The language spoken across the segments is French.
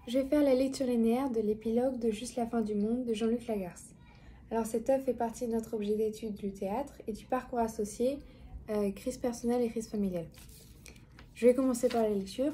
Je vais faire la lecture linéaire de l'épilogue de Juste la fin du monde de Jean-Luc Lagarce. Alors cette œuvre fait partie de notre objet d'étude du théâtre et du parcours associé crise personnelle et crise familiale. Je vais commencer par la lecture.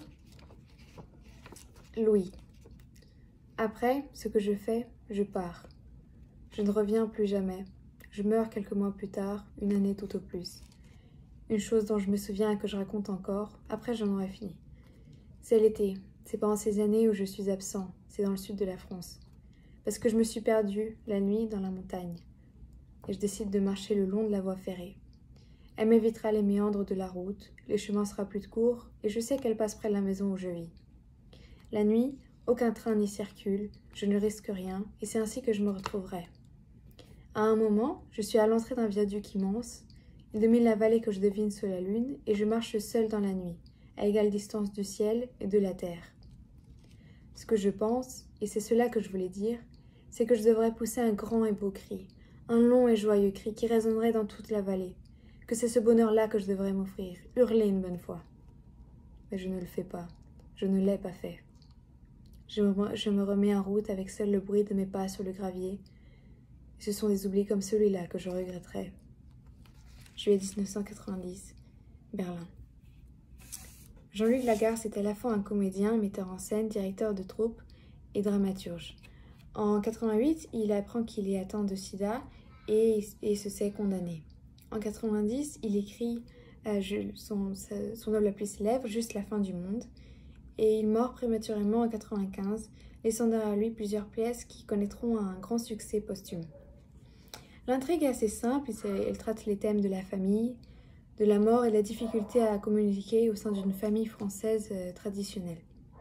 Louis. Après, ce que je fais, je pars. Je ne reviens plus jamais. Je meurs quelques mois plus tard, une année tout au plus. Une chose dont je me souviens et que je raconte encore, après j'en aurai fini. C'est l'été. C'est pendant ces années où je suis absent. C'est dans le sud de la France. Parce que je me suis perdue, la nuit, dans la montagne. Et je décide de marcher le long de la voie ferrée. Elle m'évitera les méandres de la route, les chemins sera plus courts, et je sais qu'elle passe près de la maison où je vis. La nuit, aucun train n'y circule, je ne risque rien, et c'est ainsi que je me retrouverai. À un moment, je suis à l'entrée d'un viaduc immense. Il domine la vallée que je devine sous la lune, et je marche seule dans la nuit, à égale distance du ciel et de la terre. Ce que je pense, et c'est cela que je voulais dire, c'est que je devrais pousser un grand et beau cri, un long et joyeux cri qui résonnerait dans toute la vallée, que c'est ce bonheur-là que je devrais m'offrir, hurler une bonne fois. Mais je ne le fais pas, je ne l'ai pas fait. Je me remets en route avec seul le bruit de mes pas sur le gravier. Ce sont des oublis comme celui-là que je regretterai. Juillet 1990, Berlin. Jean-Luc Lagarce est à la fois un comédien, metteur en scène, directeur de troupe et dramaturge. En 88, il apprend qu'il est atteint de sida et se sait condamné. En 90, il écrit son œuvre la plus célèbre, Juste la fin du monde, et il meurt prématurément en 95, laissant derrière lui plusieurs pièces qui connaîtront un grand succès posthume. L'intrigue est assez simple, elle traite les thèmes de la famille, de la mort et de la difficulté à communiquer au sein d'une famille française traditionnelle.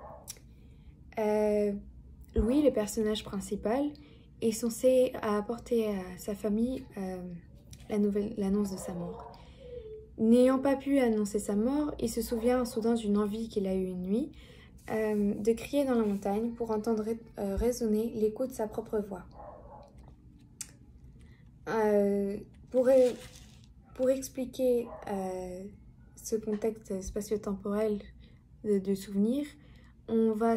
Louis, le personnage principal, est censé apporter à sa famille l'annonce de sa mort. N'ayant pas pu annoncer sa mort, il se souvient soudain d'une envie qu'il a eue une nuit, de crier dans la montagne pour entendre résonner l'écho de sa propre voix. Pour expliquer ce contexte spatio-temporel de souvenirs, on va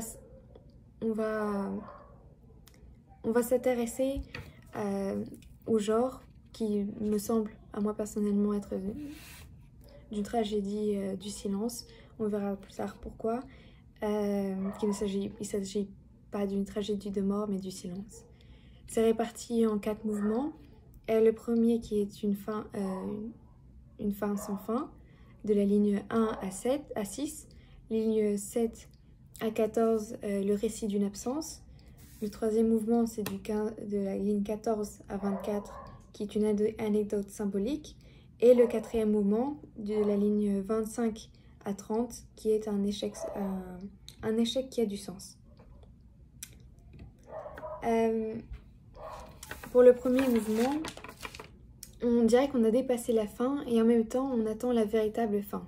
s'intéresser au genre qui me semble, à moi personnellement, être d'une tragédie du silence. On verra plus tard pourquoi. Il ne s'agit pas d'une tragédie de mort, mais du silence. C'est réparti en 4 mouvements. Le premier qui est une fin sans fin, de la ligne 1 à 6, ligne 7 à 14, le récit d'une absence. Le troisième mouvement, c'est de la ligne 14 à 24, qui est une anecdote symbolique. Et le quatrième mouvement, de la ligne 25 à 30, qui est un échec qui a du sens. Pour le premier mouvement, on dirait qu'on a dépassé la fin et en même temps on attend la véritable fin.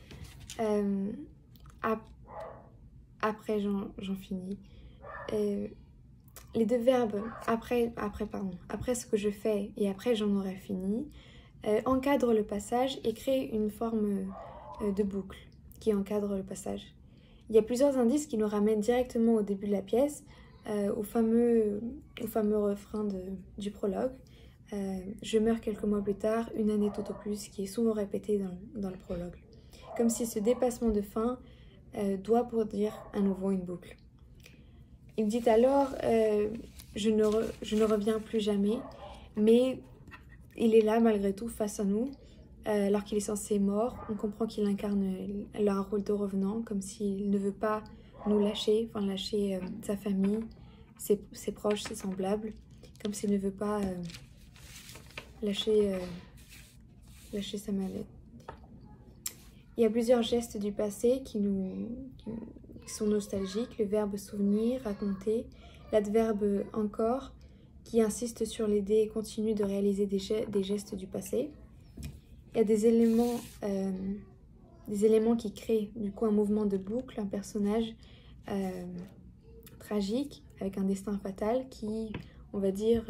Après j'en finis. Les deux verbes après ce que je fais et après j'en aurai fini encadrent le passage et créent une forme de boucle qui encadre le passage. Il y a plusieurs indices qui nous ramènent directement au début de la pièce, au fameux refrain du prologue. Je meurs quelques mois plus tard, une année tout au plus, qui est souvent répété dans le prologue. Comme si ce dépassement de fin doit produire à nouveau une boucle. Il dit alors je ne reviens plus jamais, mais il est là malgré tout face à nous, alors qu'il est censé mort. On comprend qu'il incarne un rôle de revenant, comme s'il ne veut pas nous lâcher, lâcher sa famille, ses proches, ses semblables, comme s'il ne veut pas lâcher sa maladie. Il y a plusieurs gestes du passé qui sont nostalgiques. Le verbe souvenir, raconter, l'adverbe encore, qui insiste sur l'idée et continue de réaliser des gestes du passé. Il y a des éléments qui créent du coup un mouvement de boucle, un personnage tragique avec un destin fatal qui, on va dire,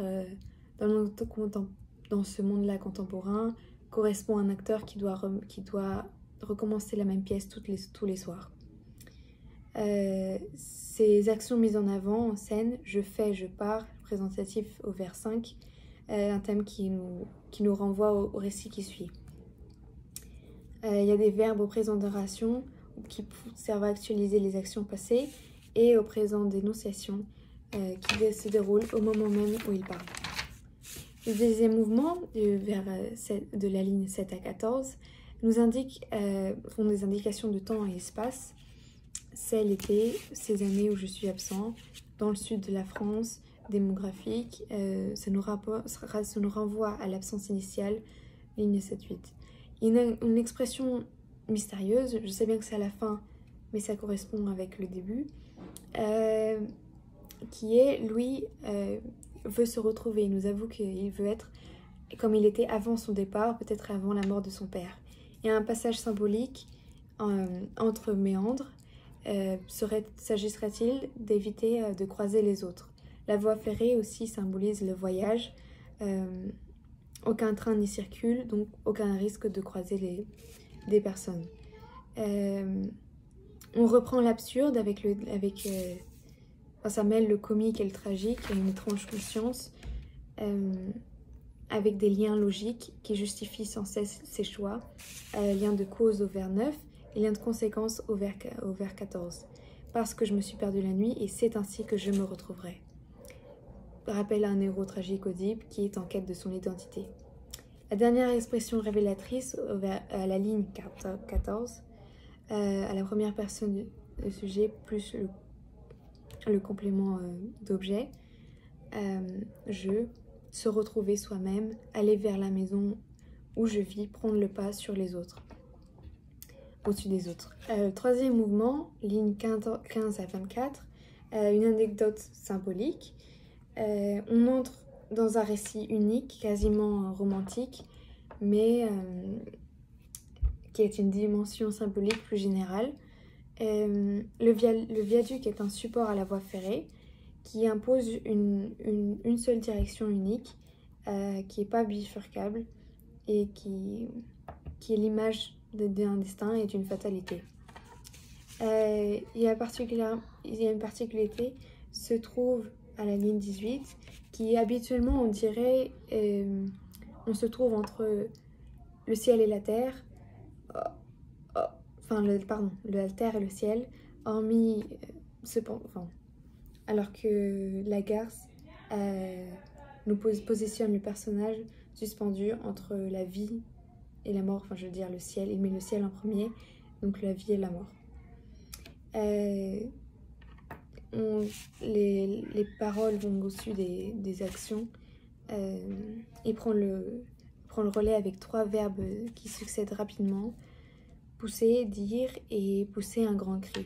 dans ce monde-là contemporain, correspond à un acteur qui doit recommencer la même pièce tous les soirs. Ces actions mises en avant en scène, je fais, je pars, représentatif au vers 5, un thème qui nous renvoie au récit qui suit. Il y a des verbes au présent d'oration qui servent à actualiser les actions passées et au présent d'énonciation qui se déroulent au moment même où il parle. Le deuxième mouvement, de la ligne 7 à 14, font des indications de temps et espace. C'est l'été, ces années où je suis absent, dans le sud de la France, démographique, ça nous renvoie à l'absence initiale, ligne 7-8. Il y a une expression mystérieuse, je sais bien que c'est à la fin, mais ça correspond avec le début, qui est, Louis veut se retrouver, il nous avoue qu'il veut être comme il était avant son départ, peut-être avant la mort de son père. Il y a un passage symbolique entre méandres, s'agirait-il d'éviter de croiser les autres. La voie ferrée aussi symbolise le voyage, aucun train n'y circule, donc aucun risque de croiser des personnes. On reprend l'absurde ça mêle le comique et le tragique, et une étrange conscience, avec des liens logiques qui justifient sans cesse ses choix, lien de cause au vers 9 et lien de conséquence au vers 14. Parce que je me suis perdu la nuit et c'est ainsi que je me retrouverai. Rappelle un héros tragique Oedipe qui est en quête de son identité. La dernière expression révélatrice à la ligne 14, à la première personne du sujet plus le complément d'objet, se retrouver soi-même, aller vers la maison où je vis, prendre le pas sur les autres, au-dessus des autres. Troisième mouvement, ligne 15 à 24, une anecdote symbolique. On entre dans un récit unique, quasiment romantique, mais qui est une dimension symbolique plus générale. Le viaduc est un support à la voie ferrée qui impose une seule direction unique, qui n'est pas bifurcable et qui est l'image d'un destin et d'une fatalité. Il y a une particularité, se trouve à la ligne 18, qui habituellement on dirait, on se trouve entre le ciel et la terre, la terre et le ciel, hormis alors que Lagarce nous positionne le personnage suspendu entre la vie et la mort, le ciel, il met le ciel en premier, donc la vie et la mort. Les paroles vont au-dessus des actions. Il prend le relais avec 3 verbes qui succèdent rapidement: pousser, dire et pousser un grand cri.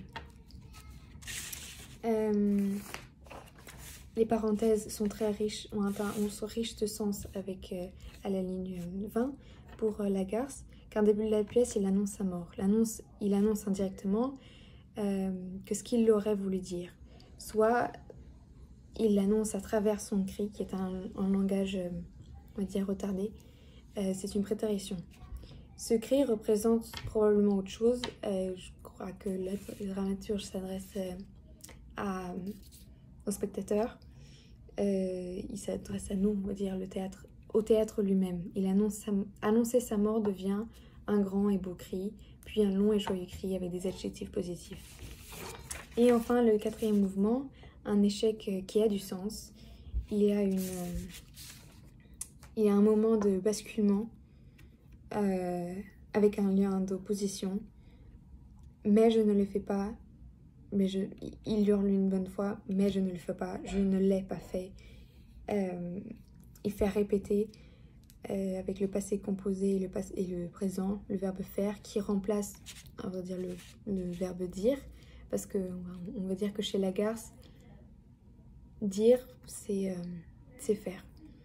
Les parenthèses sont très riches, sont riches de sens à la ligne 20 pour Lagarce, car au début de la pièce, il annonce sa mort. Il annonce indirectement que ce qu'il aurait voulu dire. Soit il l'annonce à travers son cri, qui est un langage, on va dire, retardé. C'est une préterition. Ce cri représente probablement autre chose. Je crois que la dramaturge s'adresse au spectateur. Il s'adresse à nous, on va dire, au théâtre lui-même. Annoncer sa mort devient un grand et beau cri, puis un long et joyeux cri avec des adjectifs positifs. Et enfin, le 4e mouvement, un échec qui a du sens. Il y a un moment de basculement avec un lien d'opposition. Mais je ne le fais pas. Il hurle une bonne fois, mais je ne le fais pas. Je ne l'ai pas fait. Il fait répéter avec le passé composé et le présent, le verbe faire, qui remplace, on va dire, le verbe dire. Parce qu'on va dire que chez Lagarce, dire, c'est faire.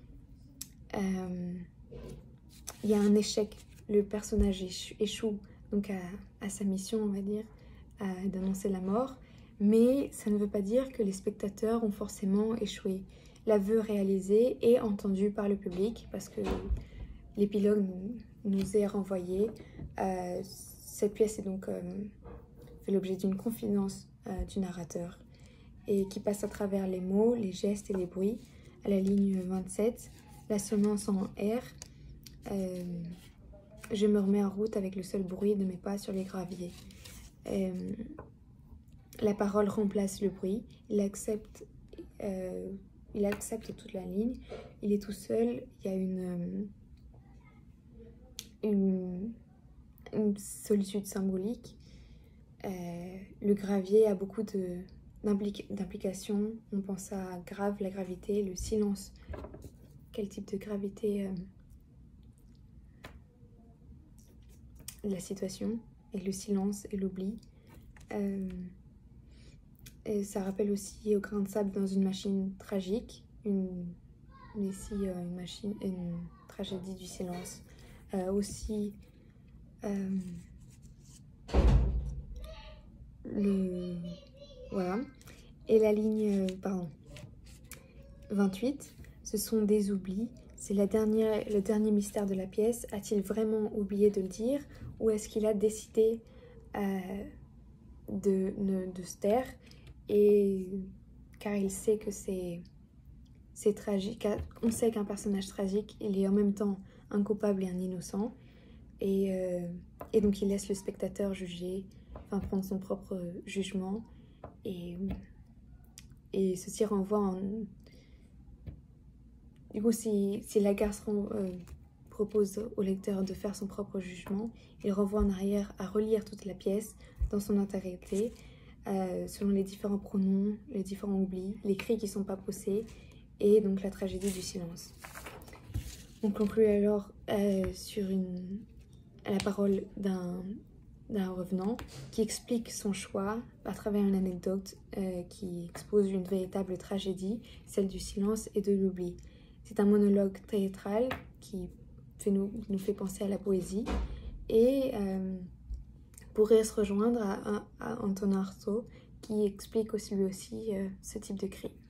Il y a un échec. Le personnage échoue donc à sa mission, on va dire, d'annoncer la mort. Mais ça ne veut pas dire que les spectateurs ont forcément échoué. L'aveu réalisé est entendu par le public, parce que l'épilogue nous est renvoyé. Cette pièce est donc fait l'objet d'une confidence du narrateur et qui passe à travers les mots, les gestes et les bruits. À la ligne 27, l'assonance en R. Je me remets en route avec le seul bruit de mes pas sur les graviers. La parole remplace le bruit. Il accepte toute la ligne. Il est tout seul. Il y a une solitude symbolique. Le gravier a beaucoup d'implications. On pense à grave, la gravité, le silence. Quel type de gravité la situation, et le silence et l'oubli. Et ça rappelle aussi au grain de sable dans une machine tragique, une tragédie du silence. Voilà. Et la ligne 28, ce sont des oublis. C'est le dernier mystère de la pièce. A-t-il vraiment oublié de le dire, ou est-ce qu'il a décidé de se taire, et car il sait que c'est tragique. On sait qu'un personnage tragique, il est en même temps un coupable et un innocent, et donc il laisse le spectateur juger, prendre son propre jugement, et ceci renvoie Du coup, si Lagarce propose au lecteur de faire son propre jugement, il renvoie en arrière à relire toute la pièce dans son intégrité, selon les différents pronoms, les différents oublis, les cris qui ne sont pas poussés, et donc la tragédie du silence. On conclut alors sur la parole d'un revenant qui explique son choix à travers une anecdote qui expose une véritable tragédie, celle du silence et de l'oubli. C'est un monologue théâtral qui nous fait penser à la poésie et pourrait se rejoindre à Antonin Artaud qui explique aussi lui aussi ce type de cri.